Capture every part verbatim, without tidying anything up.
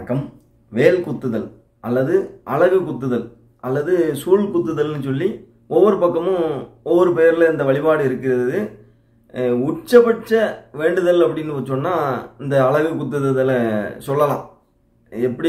வணக்கம். வேல் குத்துதல் அல்லது அலகு குத்துதல் அல்லது சூழ் குத்துதல்னு சொல்லி ஒவ்வொரு பக்கமும் ஒவ்வொரு பெயரில் இந்த வழிபாடு இருக்கிறது. உச்சபட்ச வேண்டுதல் அப்படின்னு சொன்னால் இந்த அலகு குத்துதலை சொல்லலாம். எப்படி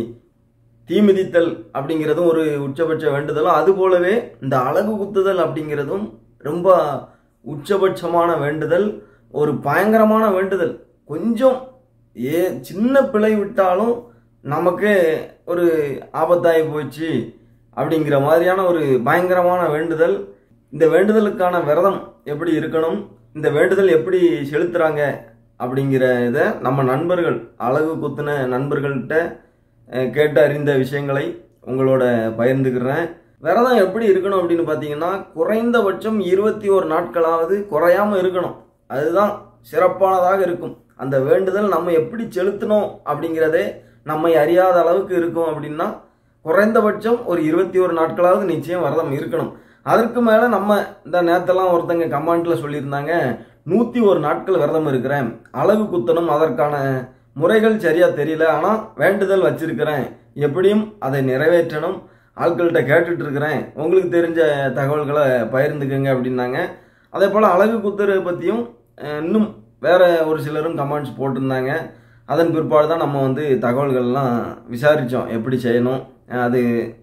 தீமிதித்தல் அப்படிங்கிறதும் ஒரு உச்சபட்ச வேண்டுதலும், அது போலவே இந்த அலகு குத்துதல் அப்படிங்கிறதும் ரொம்ப உச்சபட்சமான வேண்டுதல், ஒரு பயங்கரமான வேண்டுதல். கொஞ்சம் ஏ சின்ன பிழை விட்டாலும் நமக்கு ஒரு ஆபத்தாகி போச்சு அப்படிங்கிற மாதிரியான ஒரு பயங்கரமான வேண்டுதல். இந்த வேண்டுதலுக்கான விரதம் எப்படி இருக்கணும், இந்த வேண்டுதல் எப்படி செலுத்துறாங்க அப்படிங்கிற இதை நம்ம நண்பர்கள், அலகு குத்துன நண்பர்கள்ட்ட கேட்டு அறிந்த விஷயங்களை உங்களோட பகிர்ந்துக்கிறேன். விரதம் எப்படி இருக்கணும் அப்படின்னு பார்த்தீங்கன்னா, குறைந்தபட்சம் இருபத்தி ஒரு நாட்களாவது குறையாம இருக்கணும். அதுதான் சிறப்பானதாக இருக்கும். அந்த வேண்டுதல் நம்ம எப்படி செலுத்தணும் அப்படிங்கிறதே நம்மை அறியாத அளவுக்கு இருக்கும். அப்படின்னா குறைந்தபட்சம் ஒரு இருபத்தி ஒரு நாட்களாவது நிச்சயம் விரதம் இருக்கணும். அதற்கு மேலே நம்ம இந்த நேரத்தெல்லாம் ஒருத்தங்க கமெண்ட்ல சொல்லியிருந்தாங்க, நூற்றி ஒரு நாட்கள் விரதம் இருக்கிறேன், அலகு குத்தணும், அதற்கான முறைகள் சரியா தெரியல, ஆனால் வேண்டுதல் வச்சிருக்கிறேன், எப்படியும் அதை நிறைவேற்றணும், ஆட்கள்கிட்ட கேட்டுட்டு இருக்கிறேன், உங்களுக்கு தெரிஞ்ச தகவல்களை பகிர்ந்துக்கங்க அப்படின்னாங்க. அதே போல் அலகு குத்துறதை பற்றியும் இன்னும் வேற ஒரு சிலரும் கமெண்ட்ஸ் போட்டிருந்தாங்க. அதன் பிற்பாடு தான் நம்ம வந்து தகவல்கள்லாம் விசாரித்தோம், எப்படி செய்யணும், அது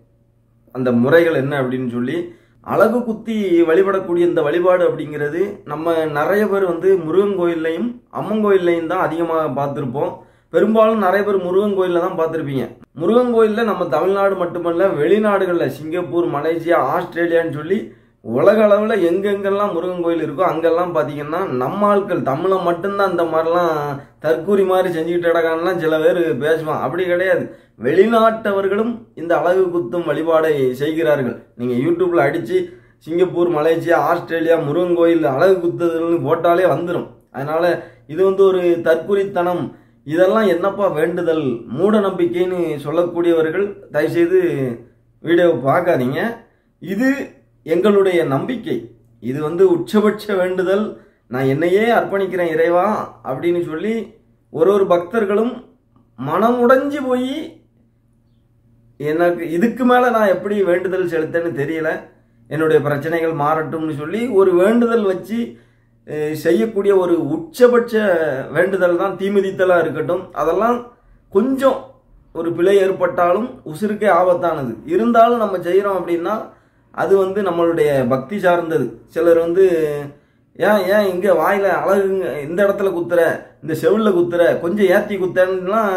அந்த முறைகள் என்ன அப்படின்னு சொல்லி. அலகு குத்தி வழிபடக்கூடிய இந்த வழிபாடு அப்படிங்கிறது நம்ம நிறைய பேர் வந்து முருகன் கோயில்லையும் அம்மன் கோயில்லையும் தான் அதிகமாக பார்த்துருப்போம். பெரும்பாலும் நிறைய பேர் முருகன் கோயிலில் தான் பார்த்துருப்பீங்க. முருகன் கோயிலில் நம்ம தமிழ்நாடு மட்டுமல்ல, வெளிநாடுகளில் சிங்கப்பூர், மலேசியா, ஆஸ்திரேலியான்னு சொல்லி உலக அளவில் எங்கெங்கெல்லாம் முருகன் கோயில் இருக்கோ அங்கெல்லாம் பார்த்தீங்கன்னா நம்ம ஆட்கள் தமிழை மட்டும்தான் இந்த மாதிரிலாம் தற்கூரி மாதிரி செஞ்சுக்கிட்டு இடக்கானலாம் சில பேர் பேசுவான். அப்படி கிடையாது, வெளிநாட்டவர்களும் இந்த அலகு குத்தும் வழிபாடை செய்கிறார்கள். நீங்கள் யூடியூப்பில் அடித்து சிங்கப்பூர், மலேசியா, ஆஸ்திரேலியா முருகன் கோயில் அலகு குத்துதல்னு போட்டாலே வந்துடும். அதனால் இது வந்து ஒரு தற்கூரித்தனம், இதெல்லாம் என்னப்பா வேண்டுதல், மூட நம்பிக்கைன்னு சொல்லக்கூடியவர்கள் தயவுசெய்து வீடியோவை பார்க்காதீங்க. இது எங்களுடைய நம்பிக்கை, இது வந்து உச்சபட்ச வேண்டுதல், நான் என்னையே அர்ப்பணிக்கிறேன் இறைவா அப்படின்னு சொல்லி ஒரு ஒரு பக்தர்களும் மனமுடைஞ்சு போய் எனக்கு இதுக்கு மேலே நான் எப்படி வேண்டுதல் செலுத்தேன்னு தெரியல, என்னுடைய பிரச்சனைகள் மாறட்டும்னு சொல்லி ஒரு வேண்டுதல் வச்சு செய்யக்கூடிய ஒரு உச்சபட்ச வேண்டுதல் தான் தீமிதித்தலாக இருக்கட்டும். அதெல்லாம் கொஞ்சம் ஒரு பிழை ஏற்பட்டாலும் உசுருக்கே ஆபத்தானது. இருந்தாலும் நம்ம செய்கிறோம் அப்படின்னா அது வந்து நம்மளுடைய பக்தி சார்ந்தது. சிலர் வந்து ஏன் ஏன் இங்கே வாயில் அழகுங்க, இந்த இடத்துல குத்துற, இந்த செவிலில் குத்துற, கொஞ்சம் ஏற்றி குத்தலாம்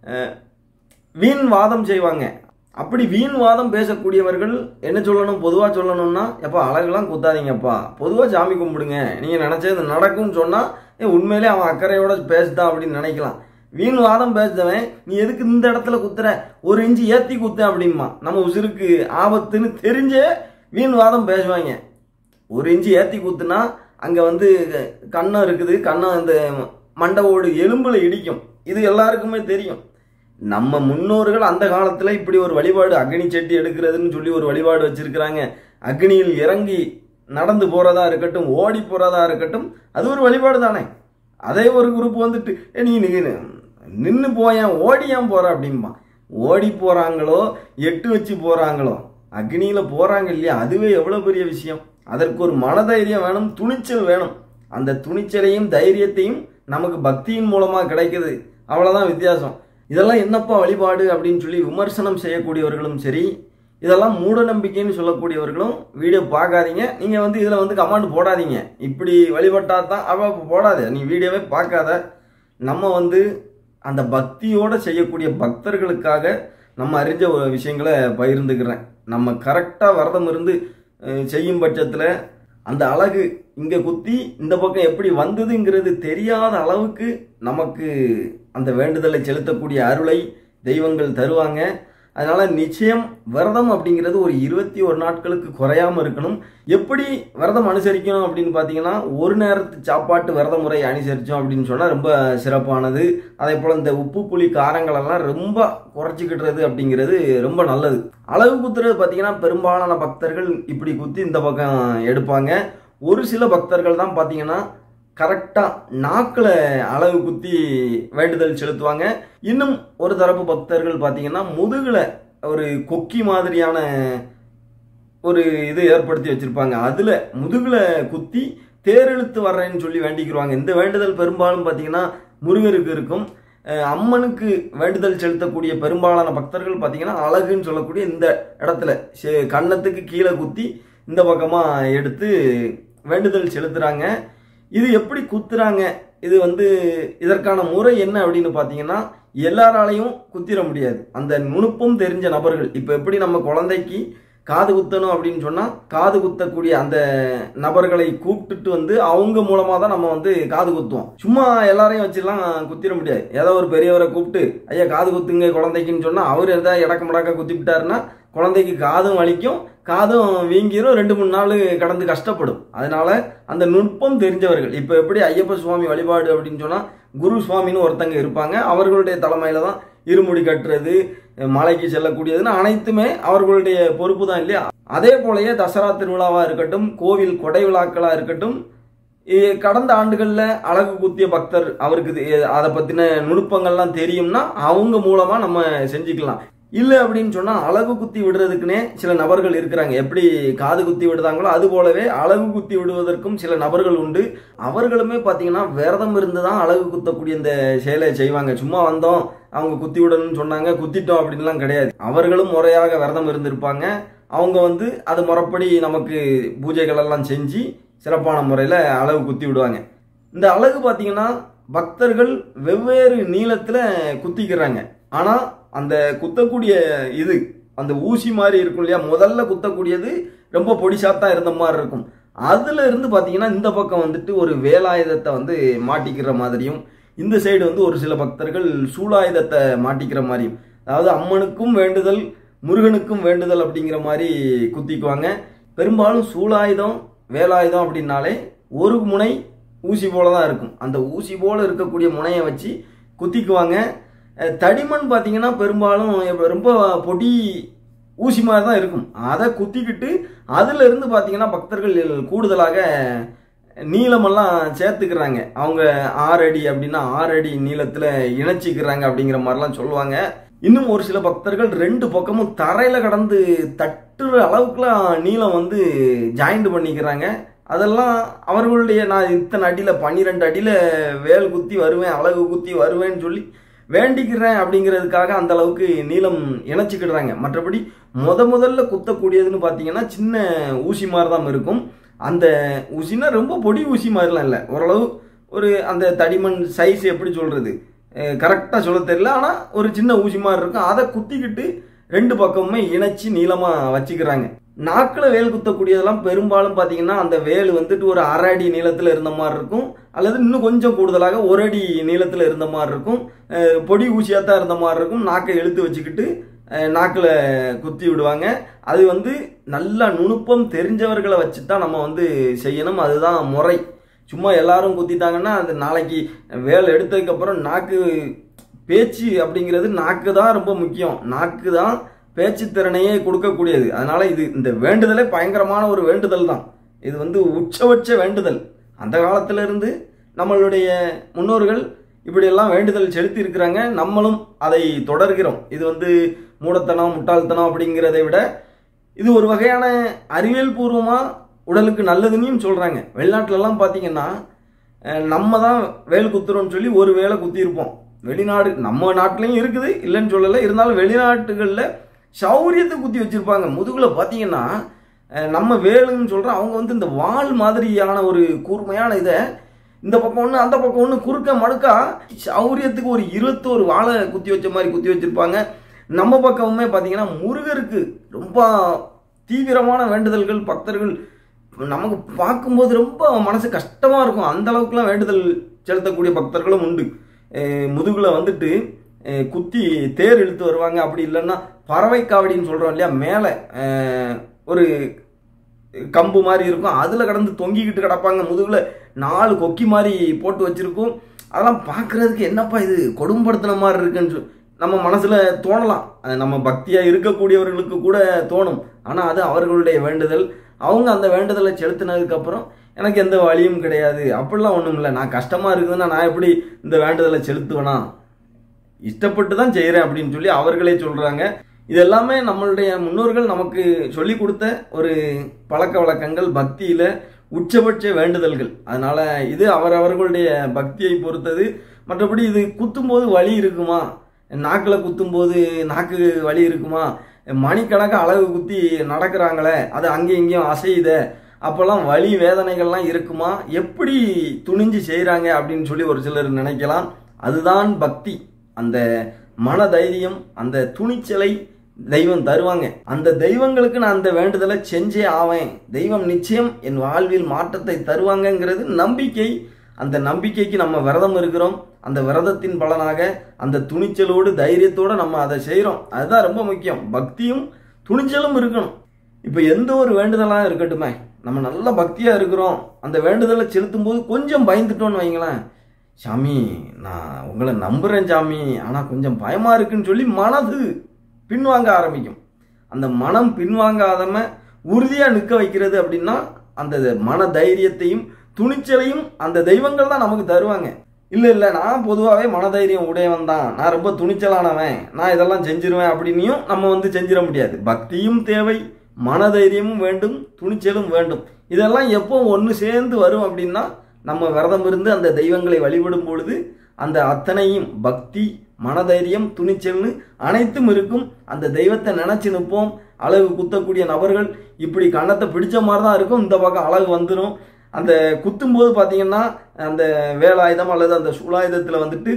வீண் வாதம் செய்வாங்க. அப்படி வீண் வாதம் பேசக்கூடியவர்கள் என்ன சொல்லணும், பொதுவாக சொல்லணும்னா, எப்பா அழகுலாம் குத்தாதீங்கப்பா, பொதுவாக சாமி கும்பிடுங்க, நீங்கள் நினச்சது நடக்கும்னு சொன்னால் ஏன் உண்மையிலே அவன் அக்கறையோட பேசுதான் அப்படின்னு நினைக்கலாம். வீண் வாதம் பேசுறவன் நீ எதுக்கு இந்த இடத்துல குத்துற, ஒரு இன்ச்சு ஏற்றி குத்த அப்படிமா, நம்ம உசுருக்கு ஆபத்துன்னு தெரிஞ்சே வீண் வாதம் பேசுவாங்க. ஒரு இன்ச்சு ஏற்றி குத்துனா அங்கே வந்து கண்ணம் இருக்குது, கண்ணம் அந்த மண்டவோடு எலும்பில் இடிக்கும், இது எல்லாருக்குமே தெரியும். நம்ம முன்னோர்கள் அந்த காலத்தில் இப்படி ஒரு வழிபாடு, அக்னி செட்டி எடுக்கிறதுன்னு சொல்லி ஒரு வழிபாடு வச்சிருக்கிறாங்க. அக்னியில் இறங்கி நடந்து போகிறதா இருக்கட்டும், ஓடி போகிறதா இருக்கட்டும், அது ஒரு வழிபாடு தானே. அதே ஒரு குரூப் வந்துட்டு ஏ நீ நின்று போயேன், ஓடியான் போற அப்படின்பா. ஓடி போறாங்களோ எட்டு வச்சு போறாங்களோ, அக்னியில போறாங்க இல்லையா, அதுவே எவ்வளவு பெரிய விஷயம். அதற்கு ஒரு மனதைரியம் வேணும், துணிச்சல் வேணும். அந்த துணிச்சலையும் தைரியத்தையும் நமக்கு பக்தியின் மூலமா கிடைக்குது, அவ்வளவுதான் வித்தியாசம். இதெல்லாம் என்னப்பா வழிபாடு அப்படின்னு சொல்லி விமர்சனம் செய்யக்கூடியவர்களும் சரி, இதெல்லாம் மூட நம்பிக்கைன்னு சொல்லக்கூடியவர்களும் வீடியோ பார்க்காதீங்க. நீங்கள் வந்து இதில் வந்து கமெண்ட் போடாதீங்க, இப்படி வழிபட்டா தான் அவ போடாத, நீ வீடியோவே பார்க்காத. நம்ம வந்து அந்த பக்தியோடு செய்யக்கூடிய பக்தர்களுக்காக நம்ம அறிஞ்ச விஷயங்களை பகிர்ந்துக்கிறேன். நம்ம கரெக்டாக விரதம் இருந்து செய்யும் பட்சத்தில் அந்த அழகு இங்கே குத்தி இந்த பக்கம் எப்படி வந்ததுங்கிறது தெரியாத அளவுக்கு நமக்கு அந்த வேண்டுதலை செலுத்தக்கூடிய அருளை தெய்வங்கள் தருவாங்க. அதனால நிச்சயம் விரதம் அப்படிங்கிறது ஒரு இருபத்தி ஒரு நாட்களுக்கு குறையாம இருக்கணும். எப்படி விரதம் அனுசரிக்கணும் அப்படின்னு பார்த்தீங்கன்னா, ஒரு நேரத்து சாப்பாட்டு விரத முறை அனுசரித்தோம் அப்படின்னு சொன்னால் ரொம்ப சிறப்பானது. அதே போல் இந்த உப்பு புளி காரங்களெல்லாம் ரொம்ப குறைச்சிக்கிட்டுறது அப்படிங்கிறது ரொம்ப நல்லது. அலகு குத்துறது பார்த்தீங்கன்னா பெரும்பாலான பக்தர்கள் இப்படி குத்தி இந்த பக்கம் எடுப்பாங்க. ஒரு சில பக்தர்கள் தான் பார்த்தீங்கன்னா கரெக்டாக நாக்கில் அலகு குத்தி வேண்டுதல் செலுத்துவாங்க. இன்னும் ஒரு தரப்பு பக்தர்கள் பார்த்தீங்கன்னா முதுகில் ஒரு கொக்கி மாதிரியான ஒரு இது ஏற்படுத்தி வச்சிருப்பாங்க. அதில் முதுகில் குத்தி தேரெழுத்து வர்றேன்னு சொல்லி வேண்டிக்கிறாங்க. இந்த வேண்டுதல் பெரும்பாலும் பார்த்தீங்கன்னா முருகருக்கு இருக்கும். அம்மனுக்கு வேண்டுதல் செலுத்தக்கூடிய பெரும்பாலான பக்தர்கள் பார்த்தீங்கன்னா அழகுன்னு சொல்லக்கூடிய இந்த இடத்துல கன்னத்துக்கு கீழே குத்தி இந்த பக்கமாக எடுத்து வேண்டுதல் செலுத்துகிறாங்க. இது எப்படி குத்துறாங்க, இது வந்து இதற்கான முறை என்ன அப்படின்னு பார்த்தீங்கன்னா எல்லாராலையும் குத்திர முடியாது. அந்த நுணுப்பம் தெரிஞ்ச நபர்கள், இப்போ எப்படி நம்ம குழந்தைக்கு காது குத்தணும் அப்படின்னு சொன்னால் காது குத்தக்கூடிய அந்த நபர்களை கூப்பிட்டுட்டு வந்து அவங்க மூலமாக தான் நம்ம வந்து காது குத்துவோம். சும்மா எல்லாரையும் வச்சுலாம் குத்திட முடியாது. ஏதோ ஒரு பெரியவரை கூப்பிட்டு ஐயா காது குத்துங்க குழந்தைக்குன்னு சொன்னால் அவர் எதாவது இடக்க முடக்க குத்தி விட்டாருன்னா குழந்தைக்கு காதும் வலிக்கும், காதும் வீங்கிரும், ரெண்டு மூணு நாள் கடந்து கஷ்டப்படும். அதனால அந்த நுட்பம் தெரிஞ்சவர்கள், இப்போ எப்படி ஐயப்ப சுவாமி வழிபாடு அப்படின்னு சொன்னால் குரு சுவாமின்னு ஒருத்தங்க இருப்பாங்க. அவர்களுடைய தலைமையில தான் இருமுடி கட்டுறது, மலைக்கு செல்லக்கூடியதுன்னு அனைத்துமே அவர்களுடைய பொறுப்பு தான் இல்லையா. அதே போலயே தசரா திருவிழாவா இருக்கட்டும், கோவில் கொடை விழாக்களா இருக்கட்டும், கடந்த ஆண்டுகளில் அழகு குத்திய பக்தர் அவருக்கு அதை பற்றின நுணுப்பங்கள்லாம் தெரியும்னா அவங்க மூலமாக நம்ம செஞ்சுக்கலாம். இல்லை அப்படின்னு சொன்னால் அழகு குத்தி விடுறதுக்குன்னே சில நபர்கள் இருக்கிறாங்க. எப்படி காது குத்தி விடுதாங்களோ அது போலவே அழகு குத்தி விடுவதற்கும் சில நபர்கள் உண்டு. அவர்களுமே பார்த்தீங்கன்னா விரதம் இருந்து தான் அழகு குத்தக்கூடிய இந்த செயலை செய்வாங்க. சும்மா வந்தோம் அவங்க குத்தி விடணும்னு சொன்னாங்க குத்திட்டோம் அப்படின்லாம் கிடையாது. அவர்களும் முறையாக விரதம் இருந்திருப்பாங்க. அவங்க வந்து அது முறைப்படி நமக்கு பூஜைகள் எல்லாம் செஞ்சு சிறப்பான முறையில் அழகு குத்தி விடுவாங்க. இந்த அழகு பார்த்தீங்கன்னா பக்தர்கள் வெவ்வேறு நீளத்தில் குத்திக்கிறாங்க. ஆனால் அந்த குத்தக்கூடிய இது அந்த ஊசி மாதிரி இருக்கும் இல்லையா, முதல்ல குத்தக்கூடியது ரொம்ப பொடிசாத்தான் இருந்த மாதிரி இருக்கும். அதுல இருந்து பார்த்தீங்கன்னா இந்த பக்கம் வந்துட்டு ஒரு வேலாயுதத்தை வந்து மாட்டிக்கிற மாதிரியும், இந்த சைடு வந்து ஒரு சில பக்தர்கள் சூலாயுதத்தை மாட்டிக்கிற மாதிரியும், அதாவது அம்மனுக்கும் வேண்டுதல் முருகனுக்கும் வேண்டுதல் அப்படிங்கிற மாதிரி குத்திக்குவாங்க. பெரும்பாலும் சூலாயுதம் வேலாயுதம் அப்படின்னாலே ஒரு முனை ஊசி போல தான் இருக்கும். அந்த ஊசி போல இருக்கக்கூடிய முனையை வச்சு குத்திக்குவாங்க. தடிமண் பார்த்தீங்கன்னா பெரும்பாலும் ரொம்ப பொடி ஊசி மாதிரி தான் இருக்கும். அதை குத்திக்கிட்டு அதுல இருந்து பார்த்தீங்கன்னா பக்தர்கள் கூடுதலாக நீளமெல்லாம் சேர்த்துக்கிறாங்க. அவங்க ஆறு அடி அப்படின்னா ஆறு அடி நீளத்தில் இணைச்சிக்கிறாங்க அப்படிங்கிற மாதிரிலாம் சொல்லுவாங்க. இன்னும் ஒரு சில பக்தர்கள் ரெண்டு பக்கமும் தரையில கடந்து தட்டுற அளவுக்குலாம் நீளம் வந்து ஜாயிண்ட் பண்ணிக்கிறாங்க. அதெல்லாம் அவர்களுடைய நான் இத்தனை அடியில் பன்னிரெண்டு அடியில் வேல் குத்தி வருவேன் அழகு குத்தி வருவேன்னு சொல்லி வேண்டிக்கிறேன் அப்படிங்கிறதுக்காக அந்த அளவுக்கு நீளம் இணைச்சிக்கிடுறாங்க. மற்றபடி முத முதல்ல குத்தக்கூடியதுன்னு பார்த்தீங்கன்னா சின்ன ஊசி மாதிரி தான் இருக்கும். அந்த ஊசினா ரொம்ப பொடி ஊசி மாதிரிலாம் இல்லை, ஓரளவு ஒரு அந்த தடிமண் சைஸ் எப்படி சொல்றது கரெக்டாக சொல்ல தெரியல, ஆனால் ஒரு சின்ன ஊசி மாதிரி இருக்கும். அதை குத்திக்கிட்டு ரெண்டு பக்கமுமே இணைச்சி நீளமாக வச்சுக்கிறாங்க. நாக்கில் வேல் குத்தக்கூடியதெல்லாம் பெரும்பாலும் பார்த்தீங்கன்னா அந்த வேல் வந்துட்டு ஒரு அரை அடி நீளத்தில் இருந்த மாதிரி இருக்கும், அல்லது இன்னும் கொஞ்சம் கூடுதலாக ஒரு அடி நீளத்தில் இருந்த மாதிரி இருக்கும். பொடி ஊசியாக தான் இருந்த மாதிரி இருக்கும். நாக்கை இழுத்து வச்சுக்கிட்டு நாக்கில் குத்தி விடுவாங்க. அது வந்து நல்லா நுணுப்பம் தெரிஞ்சவர்களை வச்சு தான் நம்ம வந்து செய்யணும், அதுதான் முறை. சும்மா எல்லாரும் குத்திட்டாங்கன்னா அது நாளைக்கு வேல் எடுத்ததுக்கப்புறம் நாக்கு பேச்சு அப்படிங்கிறது நாக்கு தான் ரொம்ப முக்கியம். நாக்கு தான் பேச்சு திறனையே கொடுக்கக்கூடியது. அதனால இது இந்த வேண்டுதலே பயங்கரமான ஒரு வேண்டுதல் தான். இது வந்து உச்சபட்ச வேண்டுதல். அந்த காலத்துல இருந்து நம்மளுடைய முன்னோர்கள் இப்படியெல்லாம் வேண்டுதல் செலுத்தி இருக்கிறாங்க. நம்மளும் அதை தொடர்கிறோம். இது வந்து மூடத்தனம் முட்டாள்தனம் அப்படிங்கிறதை விட இது ஒரு வகையான அறிவியல் பூர்வமா உடலுக்கு நல்லதுன்னு சொல்றாங்க. வெளிநாட்டுலலாம் பார்த்தீங்கன்னா நம்ம தான் வேல் குத்துறோம்னு சொல்லி ஒரு வேலை குத்திருப்போம். வெளிநாடு நம்ம நாட்டிலையும் இருக்குது இல்லைன்னு சொல்லலை, இருந்தாலும் வெளிநாட்டுகளில் சௌரியத்தை குத்தி வச்சிருப்பாங்க. முதுகுல பார்த்தீங்கன்னா நம்ம வேலுன்னு சொல்கிறோம், அவங்க வந்து இந்த வால் மாதிரியான ஒரு கூர்மையான இதை இந்த பக்கம் ஒன்று அந்த பக்கம் ஒன்று குறுக்க மடுக்கா சௌரியத்துக்கு ஒரு இருபத்தோரு வாழை குத்தி வச்ச மாதிரி குத்தி வச்சிருப்பாங்க. நம்ம பக்கமுமே பார்த்தீங்கன்னா முருகருக்கு ரொம்ப தீவிரமான வேண்டுதல்கள் பக்தர்கள் நமக்கு பார்க்கும்போது ரொம்ப மனசு கஷ்டமாக இருக்கும். அந்த அளவுக்குலாம் வேண்டுதல் செலுத்தக்கூடிய பக்தர்களும் உண்டு. முதுகுல வந்துட்டு குத்தி தேர் இழுத்து வருவாங்க. அப்படி இல்லைன்னா பறவை காவடின்னு சொல்கிறோம் இல்லையா, மேலே ஒரு கம்பு மாதிரி இருக்கும், அதில் கடந்து தொங்கிக்கிட்டு கிடப்பாங்க. முதுகுல நாலு கொக்கி மாதிரி போட்டு வச்சிருக்கும். அதெல்லாம் பார்க்குறதுக்கு என்னப்பா இது கொடும்படுத்தின மாதிரி இருக்குன்னு நம்ம மனசில் தோணலாம். நம்ம பக்தியாக இருக்கக்கூடியவர்களுக்கு கூட தோணும். ஆனால் அது அவர்களுடைய வேண்டுதல். அவங்க அந்த வேண்டுதலை செலுத்தினதுக்கப்புறம் எனக்கு எந்த வழியும் கிடையாது, அப்படிலாம் ஒன்றும் இல்லை, நான் கஷ்டமாக இருக்குதுன்னா நான் எப்படி இந்த வேண்டுதலை செலுத்துவேனா, இஷ்டப்பட்டு தான் செய்கிறேன் அப்படின்னு சொல்லி அவர்களே சொல்கிறாங்க. இது எல்லாமே நம்மளுடைய முன்னோர்கள் நமக்கு சொல்லி கொடுத்த ஒரு பழக்க வழக்கங்கள், பக்தியில் உச்சபட்ச வேண்டுதல்கள். அதனால் இது அவரவர்களுடைய பக்தியை பொறுத்தது. மற்றபடி இது குத்தும்போது வலி இருக்குமா, நாக்கில் குத்தும்போது நாக்கு வலி இருக்குமா, மணிக்கணக்காக அழகு குத்தி நடக்கிறாங்களே அது அங்கேயும் இங்கேயும் அசையுத, அப்போல்லாம் வலி வேதனைகள்லாம் இருக்குமா, எப்படி துணிஞ்சு செய்கிறாங்க அப்படின்னு சொல்லி ஒரு சிலர் நினைக்கலாம். அதுதான் பக்தி. அந்த மன தைரியம், அந்த துணிச்சலை தெய்வம் தருவாங்க. அந்த தெய்வங்களுக்கு நான் அந்த வேண்டுதலை செஞ்சே ஆவேன், தெய்வம் நிச்சயம் என் வாழ்வில் மாற்றத்தை தருவாங்கங்கிறது நம்பிக்கை. அந்த நம்பிக்கைக்கு நம்ம விரதம் இருக்கிறோம். அந்த விரதத்தின் பலனாக அந்த துணிச்சலோடு தைரியத்தோடு நம்ம அதை செய்கிறோம். அதுதான் ரொம்ப முக்கியம். பக்தியும் துணிச்சலும் இருக்கணும். இப்போ எந்த ஒரு வேண்டுதலாக இருக்கட்டுமே, நம்ம நல்ல பக்தியாக இருக்கிறோம், அந்த வேண்டுதலை செலுத்தும் போது கொஞ்சம் பயந்துட்டோன்னு வைங்களேன், சாமி நான் உங்களை நம்புகிறேன் சாமி, ஆனால் கொஞ்சம் பயமாக இருக்குன்னு சொல்லி மனது பின்வாங்க ஆரம்பிக்கும். அந்த மனம் பின்வாங்காதம உறுதியாக நிற்க வைக்கிறது அப்படின்னா அந்த மன தைரியத்தையும் துணிச்சலையும் அந்த தெய்வங்கள் தான் நமக்கு தருவாங்க. இல்லை இல்லை நான் பொதுவாகவே மனதைரியம் உடையவன் தான், நான் ரொம்ப துணிச்சலானவன், நான் இதெல்லாம் செஞ்சிருவேன் அப்படின்னும் நம்ம வந்து செஞ்சிட முடியாது. பக்தியும் தேவை, மனதைரியமும் வேண்டும், துணிச்சலும் வேண்டும். இதெல்லாம் எப்போ ஒன்று சேர்ந்து வரும் அப்படின்னா நம்ம விரதம் இருந்து அந்த தெய்வங்களை வழிபடும் பொழுது அந்த அத்தனையும் பக்தி, மனதைரியம், துணிச்சல்னு அனைத்தும் இருக்கும். அந்த தெய்வத்தை நினைச்சு நிற்போம். அழகு குத்தக்கூடிய நபர்கள் இப்படி கன்னத்தை பிடிச்ச மாதிரி தான் இருக்கும், இந்த பக்கம் அழகு வந்துடும். அந்த குத்தும்போது பார்த்தீங்கன்னா அந்த வேலாயுதம் அல்லது அந்த சூலாயுதத்தில் வந்துட்டு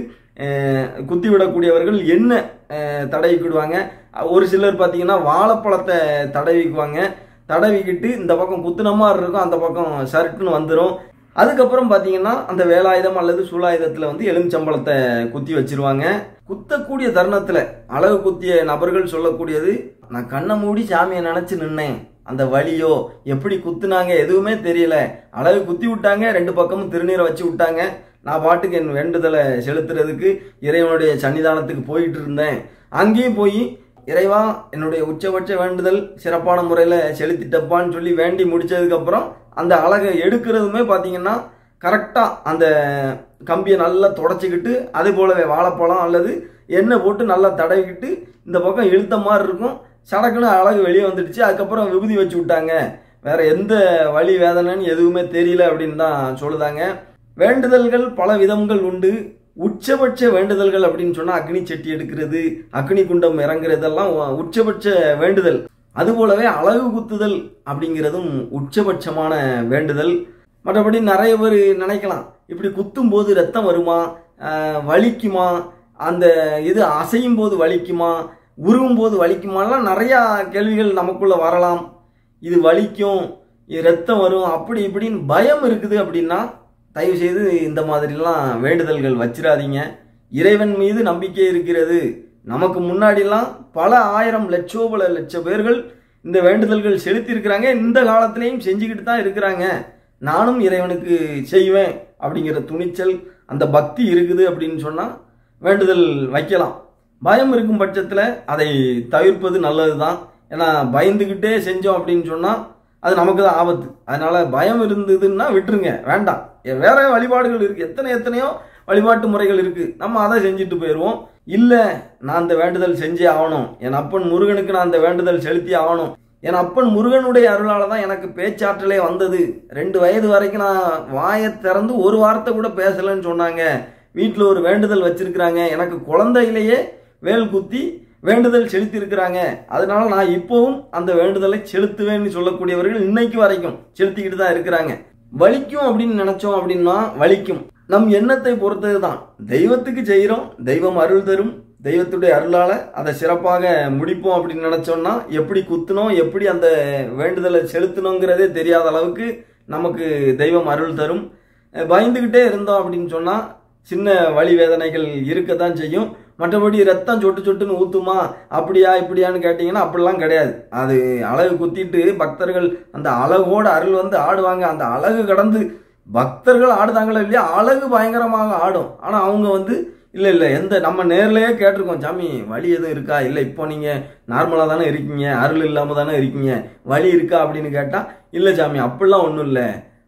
குத்தி விடக்கூடியவர்கள் என்ன தடவிக்கிடுவாங்க. ஒரு சிலர் பார்த்தீங்கன்னா வாழைப்பழத்தை தடவிக்குவாங்க. தடவிக்கிட்டு இந்த பக்கம் குத்துன மாதிரி இருக்கும், அந்த பக்கம் சருட்டுன்னு வந்துடும். அதுக்கப்புறம் பார்த்தீங்கன்னா அந்த வேலாயுதம் அல்லது சூலாயுதத்தில் வந்து எலுமிச்சம்பழத்தை குத்தி வச்சிருவாங்க. குத்தக்கூடிய தருணத்தில் அழகு குத்திய நபர்கள் சொல்லக்கூடியது, நான் கண்ணை மூடி சாமியை நினச்சி நின்னேன், அந்த வலியோ எப்படி குத்துனாங்க எதுவுமே தெரியல, அழகு குத்தி விட்டாங்க, ரெண்டு பக்கமும் திருநீரை வச்சு விட்டாங்க, நான் பாட்டுக்கு என் வேண்டுதலை செலுத்துறதுக்கு இறைவனுடைய சன்னிதானத்துக்கு போயிட்டு இருந்தேன். அங்கேயும் போய் இறைவா என்னுடைய உச்சபட்ச வேண்டுதல் சிறப்பான முறையில் செலுத்திட்டப்பான்னு சொல்லி வேண்டி முடிச்சதுக்கப்புறம் அந்த அழகை எடுக்கிறதுமே பார்த்தீங்கன்னா கரெக்டாக அந்த கம்பியை நல்லா தொடச்சிக்கிட்டு, அதே போலவே வாழைப்பழம் அல்லது எண்ணெய் போட்டு நல்லா தடவிக்கிட்டு இந்த பக்கம் இழுத்த மாதிரி இருக்கும், சடக்குன்னு அழகு வெளியே வந்துடுச்சு. அதுக்கப்புறம் விபூதி வச்சு விட்டாங்க, வேற எந்த வலி வேதனைன்னு எதுவுமே தெரியல அப்படின்னு தான் சொல்லுதாங்க. வேண்டுதல்கள் பல விதங்கள் உண்டு. உச்சபட்ச வேண்டுதல்கள் அப்படின்னு சொன்னா அக்னி செட்டி எடுக்கிறது, அக்னி குண்டம் இறங்குறதெல்லாம் உச்சபட்ச வேண்டுதல். அதுபோலவே அழகு குத்துதல் அப்படிங்கிறதும் உச்சபட்சமான வேண்டுதல். மற்றபடி நிறைய பேர் நினைக்கலாம், இப்படி குத்தும் போது ரத்தம் வருமா, வலிக்குமா, அந்த இது அசையும் போது வலிக்குமா, உருவும் போது வலிக்குமாலாம் நிறையா கேள்விகள் நமக்குள்ள வரலாம். இது வலிக்கும், ரத்தம் வரும், அப்படி இப்படின்னு பயம் இருக்குது அப்படின்னா தயவு செய்து இந்த மாதிரிலாம் வேண்டுதல்கள் வச்சிடாதீங்க. இறைவன் மீது நம்பிக்கை இருக்கிறது. நமக்கு முன்னாடிலாம் பல ஆயிரம் லட்சோ பல லட்ச பேர்கள் இந்த வேண்டுதல்கள் செலுத்தி இருக்கிறாங்க, இந்த காலத்திலையும் செஞ்சுக்கிட்டு தான் இருக்கிறாங்க. நானும் இறைவனுக்கு செய்வேன் அப்படிங்கிற துணிச்சல், அந்த பக்தி இருக்குது அப்படின்னு சொன்னால் வேண்டுதல் வைக்கலாம். பயம் இருக்கும் பட்சத்தில் அதை தவிர்ப்பது நல்லது தான். ஏன்னா பயந்துக்கிட்டே செஞ்சோம் அப்படின்னு சொன்னால் அது நமக்கு தான் ஆபத்து. அதனால பயம் இருந்ததுன்னா விட்டுருங்க, வேண்டாம். வேற வழிபாடுகள் இருக்கு, எத்தனை எத்தனையோ வழிபாட்டு முறைகள் இருக்கு, நம்ம அதை செஞ்சுட்டு போயிடுவோம். இல்லை நான் அந்த வேண்டுதல் செஞ்சே ஆகணும், என் அப்பன் முருகனுக்கு நான் அந்த வேண்டுதல் செலுத்தி ஆகணும், என் அப்பன் முருகனுடைய அருளால தான் எனக்கு பேச்சாற்றலே வந்தது, ரெண்டு வயது வரைக்கும் நான் வாயை திறந்து ஒரு வார்த்தை கூட பேசலைன்னு சொன்னாங்க, வீட்டில் ஒரு வேண்டுதல் வச்சிருக்கிறாங்க, எனக்கு குழந்தையிலேயே வேல் குத்தி வேண்டுதல் செலுத்தி இருக்கிறாங்க, அதனால நான் இப்பவும் அந்த வேண்டுதலை செலுத்துவேன்னு சொல்லக்கூடியவர்கள் இன்னைக்கு வரைக்கும் செலுத்திக்கிட்டு தான் இருக்கிறாங்க. வலிக்கும் அப்படின்னு நினைச்சோம் அப்படின்னா வலிக்கும், நம் எண்ணத்தை பொறுத்தது தான். தெய்வத்துக்கு செய்கிறோம், தெய்வம் அருள் தரும், தெய்வத்துடைய அருளால் அதை சிறப்பாக முடிப்போம் அப்படின்னு நினச்சோன்னா எப்படி குத்தணும், எப்படி அந்த வேண்டுதலை செலுத்தணுங்கிறதே தெரியாத அளவுக்கு நமக்கு தெய்வம் அருள் தரும். பயந்துக்கிட்டே இருந்தோம் அப்படின்னு சொன்னால் சின்ன வலி வேதனைகள் இருக்கத்தான் செய்யும். மற்றபடி ரத்தம் சொட்டு சொட்டுன்னு ஊற்றுமா அப்படியா இப்படியான்னு கேட்டிங்கன்னா அப்படிலாம் கிடையாது. அது அழகு குத்திட்டு பக்தர்கள் அந்த அழகோடு அருள் வந்து ஆடுவாங்க. அந்த அழகு கடந்து பக்தர்கள் ஆடுதாங்களோ இல்லையா, அழகு பயங்கரமாக ஆடும். ஆனால் அவங்க வந்து இல்லை இல்லை எந்த நம்ம நேர்லையே கேட்டிருக்கோம், சாமி வலி எதுவும் இருக்கா, இல்லை இப்போ நீங்கள் நார்மலாக தானே இருக்கீங்க, அருள் இல்லாமல் தானே இருக்கீங்க, வலி இருக்கா அப்படின்னு கேட்டால் இல்லை சாமி அப்படிலாம் ஒன்றும் இல்லை,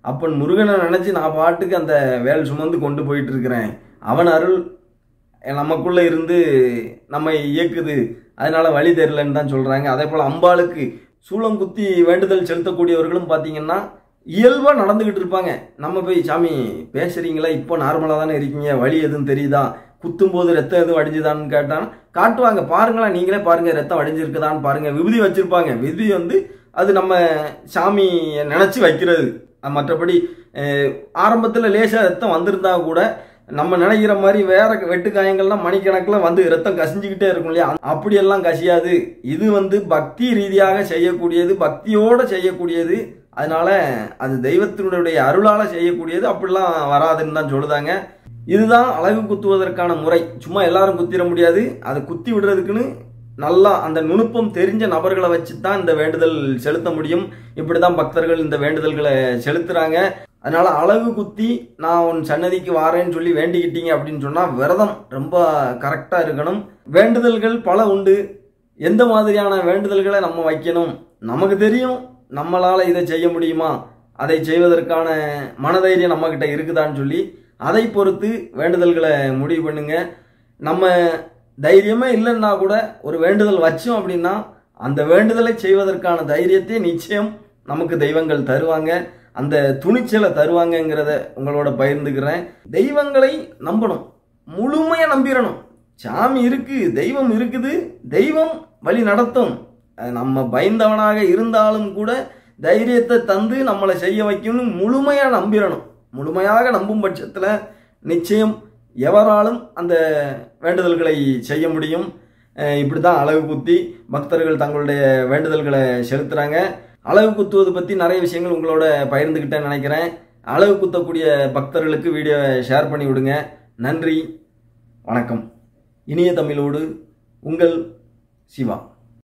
அப்பன் முருகனை நினைச்சு நான் பாட்டுக்கு அந்த வேல் சுமந்து கொண்டு போயிட்டு இருக்கிறேன். அவன் அருள் நமக்குள்ள இருந்து நம்மை இயக்குது, அதனால வழி தெரியலன்னு தான் சொல்றாங்க. அதே போல அம்பாளுக்கு சூளம் குத்தி வேண்டுதல் செலுத்தக்கூடியவர்களும் பார்த்தீங்கன்னா இயல்பாக நடந்துகிட்டு இருப்பாங்க. நம்ம போய் சாமி பேசுறீங்களா, இப்போ நார்மலாக தானே இருக்கீங்க, வலி எதுவும் தெரியுதா, குத்தும் போது ரத்தம் எதுவும் அடிஞ்சுதான்னு கேட்டான் காட்டுவாங்க. பாருங்களா, நீங்களே பாருங்க, ரத்தம் அடிஞ்சிருக்குதான்னு பாருங்க. விபூதி வச்சிருப்பாங்க. விபூதி வந்து அது நம்ம சாமி நினைச்சு வைக்கிறது. மற்றபடி ஆரம்பத்தில் லேசாக ரத்தம் வந்திருந்தா கூட நம்ம நினைக்கிற மாதிரி வேற வெட்டு காயங்கள்லாம் மணிக்கணக்கில் வந்து ரத்தம் கசிஞ்சுக்கிட்டே இருக்கும் இல்லையா, அப்படியெல்லாம் கசியாது. இது வந்து பக்தி ரீதியாக செய்யக்கூடியது, பக்தியோட செய்யக்கூடியது. அதனால அது தெய்வத்தினுடைய அருளால செய்யக்கூடியது, அப்படிலாம் வராதுன்னு தான் சொல்லுதாங்க. இதுதான் அழகு குத்துவதற்கான முறை. சும்மா எல்லாரும் குத்திட முடியாது. அதை குத்தி விடுறதுக்குன்னு நல்லா அந்த நுணுப்பம் தெரிஞ்ச நபர்களை வச்சு தான் இந்த வேண்டுதல் செலுத்த முடியும். இப்படிதான் பக்தர்கள் இந்த வேண்டுதல்களை செலுத்துறாங்க. அதனால அழகு குத்தி நான் உன் சன்னதிக்கு வாரேன்னு சொல்லி வேண்டிக்கிட்டீங்க அப்படின்னு சொன்னா விரதம் ரொம்ப கரெக்டா இருக்கணும். வேண்டுதல்கள் பல உண்டு. எந்த மாதிரியான வேண்டுதல்களை நம்ம வைக்கணும், நமக்கு தெரியும். நம்மளால இதை செய்ய முடியுமா, அதை செய்வதற்கான மனதைரியம் நம்ம கிட்ட இருக்குதான்னு சொல்லி அதை பொறுத்து வேண்டுதல்களை முடிவு பண்ணுங்க. நம்ம தைரியமே இல்லைன்னா கூட ஒரு வேண்டுதல் வச்சோம் அப்படின்னா அந்த வேண்டுதலை செய்வதற்கான தைரியத்தை நிச்சயம் நமக்கு தெய்வங்கள் தருவாங்க, அந்த துணிச்சலை தருவாங்கங்கிறத உங்களோட பகிர்ந்துக்கிறேன். தெய்வங்களை நம்பணும், முழுமையா நம்பிடணும். சாமி இருக்கு, தெய்வம் இருக்குது, தெய்வம் வழி நடத்தும். நம்ம பயந்தவனாக இருந்தாலும் கூட தைரியத்தை தந்து நம்மளை செய்ய வைக்கணும். முழுமையா நம்பிடணும். முழுமையாக நம்பும் பட்சத்தில் நிச்சயம் எவராலும் அந்த வேண்டுதல்களை செய்ய முடியும். இப்படி தான் அழகு குத்தி பக்தர்கள் தங்களுடைய வேண்டுதல்களை செலுத்துறாங்க. அழகு குத்துவது பற்றி நிறைய விஷயங்கள் உங்களோட பகிர்ந்துக்கிட்டேன்னு நினைக்கிறேன். அழகு குத்தக்கூடிய பக்தர்களுக்கு வீடியோவை ஷேர் பண்ணி விடுங்க. நன்றி, வணக்கம். இனிய தமிழோடு உங்கள் சிவா.